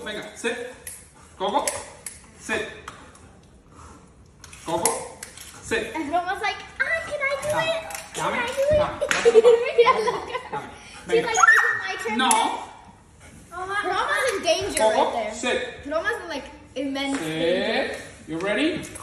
Venga, sit. Coco, sit. Coco, sit. And Roma's like, can I do it? Can Come. I do it? Yeah, look at her. She's like, is it my turn? No. Roma's in danger Coco, right there. sit. Roma's in like immense danger. Sit. You ready?